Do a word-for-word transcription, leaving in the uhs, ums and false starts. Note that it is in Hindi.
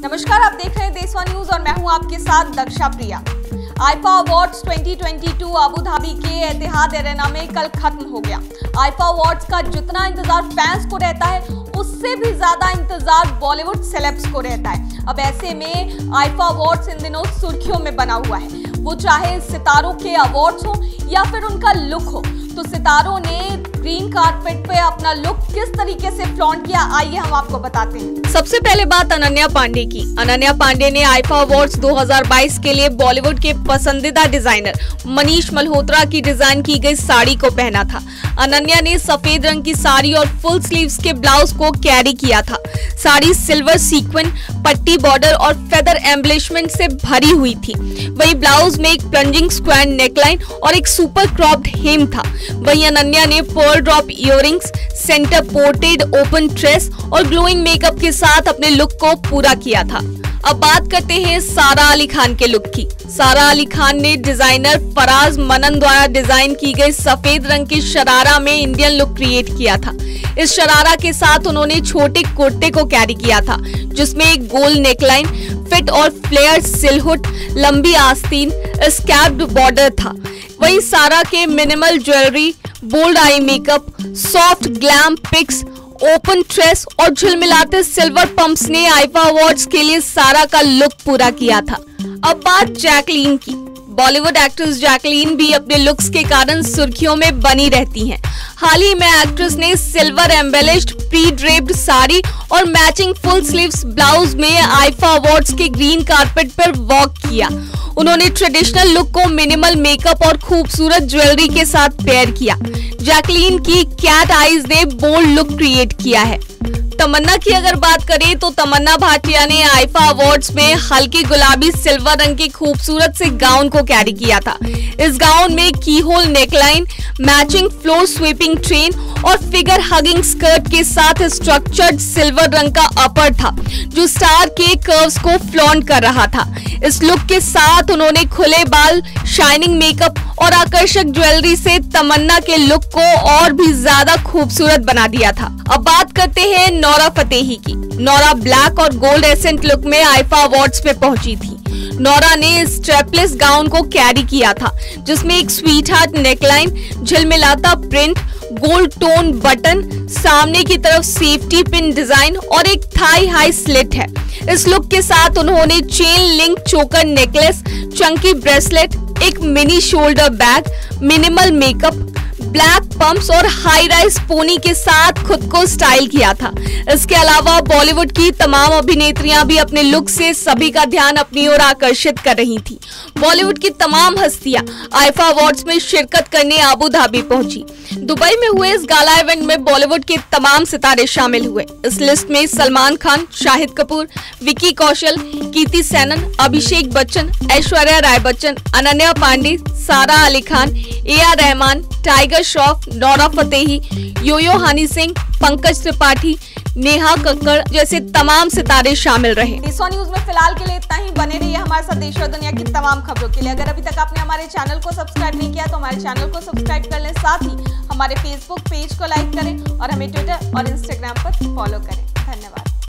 नमस्कार, आप देख रहे हैं देशवा न्यूज और मैं हूं आपके साथ दक्षा प्रिया। आईफा अवार्ड्स दो हज़ार बाईस अबू धाबी के एतिहाद एरेना में कल खत्म हो गया। आईफा अवार्ड्स का जितना इंतजार फैंस को रहता है उससे भी ज्यादा इंतजार बॉलीवुड सेलेब्स को रहता है। अब ऐसे में आईफा अवार्ड्स इन दिनों सुर्खियों में बना हुआ है, वो चाहे सितारों के अवार्ड्स हो या फिर उनका लुक हो। तो सितारों ने ग्रीन कारपेट पे अपना लुक किस तरीके से फ्लॉन्ट किया, आइए हम आपको बताते हैं। सबसे पहले बात अनन्या पांडे की। अनन्या पांडे ने आईफा अवार्ड्स दो हज़ार बाईस के लिए बॉलीवुड के पसंदीदा डिजाइनर मनीष मल्होत्रा की डिजाइन की गई साड़ी को पहना था। अनन्या ने सफेद रंग की साड़ी और फुल स्लीव्स के ब्लाउज को कैरी किया था। साड़ी सिल्वर सीक्वेंस, पट्टी बॉर्डर और फेदर एम्बलिशमेंट से भरी हुई थी। वही ब्लाउज में एक प्लंजिंग स्क्वायर नेकलाइन और एक सुपर क्रॉप्ड हेम था। वहीं अनन्या ने pearl drop earrings, centre parted open tresses और ग्लोइंग मेकअप के साथ अपने लुक को पूरा किया था। अब बात करते हैं सारा अली खान के लुक की। सारा अली खान ने डिजाइनर फराज मनन द्वारा डिजाइन की गई सफेद रंग की शरारा में इंडियन लुक क्रिएट किया था। इस शरारा के साथ उन्होंने छोटे कुर्ते को कैरी किया था, जिसमें एक गोल नेकलाइन, फिट और फ्लेयर सिलहुट, लंबी आस्तीन, स्कैर्प्ड बॉर्डर था। वही सारा के minimal jewellery, bold eye makeup, soft glam pics, open tresses और झिलमिलाते सिल्वर पंप्स ने आईफा अवार्ड्स के लिए सारा का लुक पूरा किया था। अब बात जैकलीन की। बॉलीवुड एक्ट्रेस जैकलीन भी अपने लुक्स के कारण सुर्खियों में बनी रहती हैं। हाल ही में एक्ट्रेस ने silver embellished pre draped sari और मैचिंग फुल स्लीव्स ब्लाउज में आईफा अवार्ड्स के ग्रीन कारपेट पर वॉक किया। उन्होंने ट्रेडिशनल लुक को मिनिमल मेकअप और खूबसूरत ज्वेलरी के साथ पेयर किया। जैकलीन की कैट आईज ने बोल्ड लुक क्रिएट किया है। तमन्ना की अगर बात करें तो तमन्ना भाटिया ने आईफा अवार्ड्स में हल्के गुलाबी सिल्वर रंग के खूबसूरत से गाउन को कैरी किया था। इस गाउन में keyhole neckline, matching floor sweeping train और फिगर हगिंग स्कर्ट के साथ स्ट्रक्चर्ड सिल्वर रंग का अपर था, जो स्टार के कर्व्स को फ्लॉन्ट कर रहा था। इस लुक के साथ उन्होंने खुले बाल, शाइनिंग मेकअप और आकर्षक ज्वेलरी से तमन्ना के लुक को और भी ज्यादा खूबसूरत बना दिया था। अब बात करते हैं नोरा फतेही की। नोरा ब्लैक और गोल्ड एसेंट लुक में आईफा अवार्ड्स पे पहुंची थी। नोरा ने स्ट्रेपलेस गाउन को कैरी किया था, जिसमें एक स्वीट हार्ट नेकलाइन, झिलमिलाता प्रिंट, गोल्ड टोन बटन, सामने की तरफ सेफ्टी पिन डिजाइन और एक थाई हाई स्लिट है। इस लुक के साथ उन्होंने chain link choker necklace, chunky bracelet, एक mini shoulder bag, minimal makeup, black pumps और हाई राइज पोनी के साथ खुद को स्टाइल किया था। इसके अलावा बॉलीवुड की तमाम अभिनेत्रियां भी अपने लुक से सभी का ध्यान अपनी ओर आकर्षित कर रही थी। बॉलीवुड की तमाम हस्तियां आईफा अवार्ड्स में शिरकत करने अबू धाबी पहुंची। दुबई में हुए इस गाला इवेंट में बॉलीवुड के तमाम सितारे शामिल हुए। इस लिस्ट में सलमान खान, शाहिद कपूर, विकी कौशल, कीर्ति Sanon, Abhishek Bachchan, Aishwarya Rai Bachchan, Ananya Pandey, Sara Ali Khan, A R Rahman, Tiger Shroff, Nora Fatehi, Yo Yo Honey Singh, Pankaj Tripathi, Neha Kakkar जैसे तमाम सितारे शामिल रहे। देशवा न्यूज में फिलहाल के लिए इतना ही। बने रहिए हमारे साथ देश और दुनिया की तमाम खबरों के लिए। अगर अभी तक आपने हमारे चैनल को सब्सक्राइब नहीं किया तो हमारे चैनल को सब्सक्राइब कर लें, साथ ही हमारे फेसबुक पेज को लाइक करें और हमें ट्विटर और इंस्टाग्राम पर फॉलो करें। धन्यवाद।